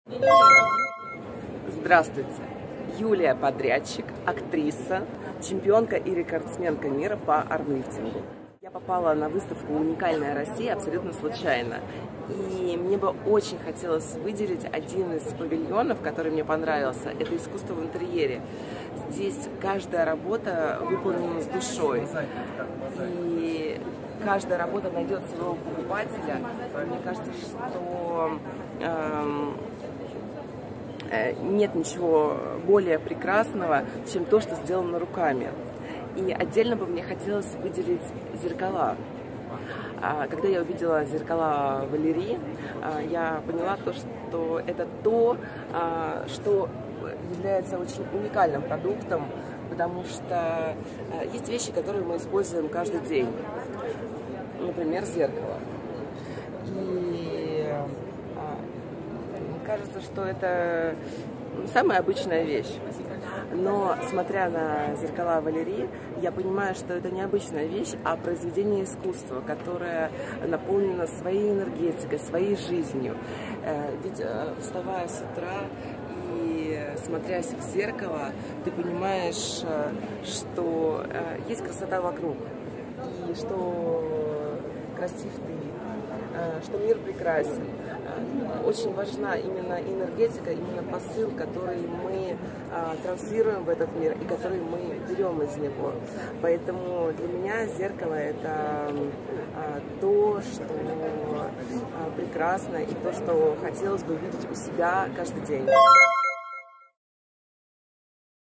Здравствуйте! Юлия подрядчик, актриса, чемпионка и рекордсменка мира по армлифтингу. Я попала на выставку «Уникальная Россия» абсолютно случайно. И мне бы очень хотелось выделить один из павильонов, который мне понравился. Это искусство в интерьере. Здесь каждая работа выполнена с душой. И каждая работа найдет своего покупателя. Мне кажется, что нет ничего более прекрасного, чем то, что сделано руками. И отдельно бы мне хотелось выделить зеркала. Когда я увидела зеркала Валерии, я поняла, что это то, что является очень уникальным продуктом, потому что есть вещи, которые мы используем каждый день. Например, зеркало. И кажется, что это самая обычная вещь. Но, смотря на зеркала Валерии, я понимаю, что это не обычная вещь, а произведение искусства, которое наполнено своей энергетикой, своей жизнью. Ведь, вставая с утра и смотрясь в зеркало, ты понимаешь, что есть красота вокруг, и что красив ты, что мир прекрасен. Очень важна именно энергетика, именно посыл, который мы транслируем в этот мир и который мы берем из него. Поэтому для меня зеркало — это то, что прекрасно, и то, что хотелось бы видеть у себя каждый день.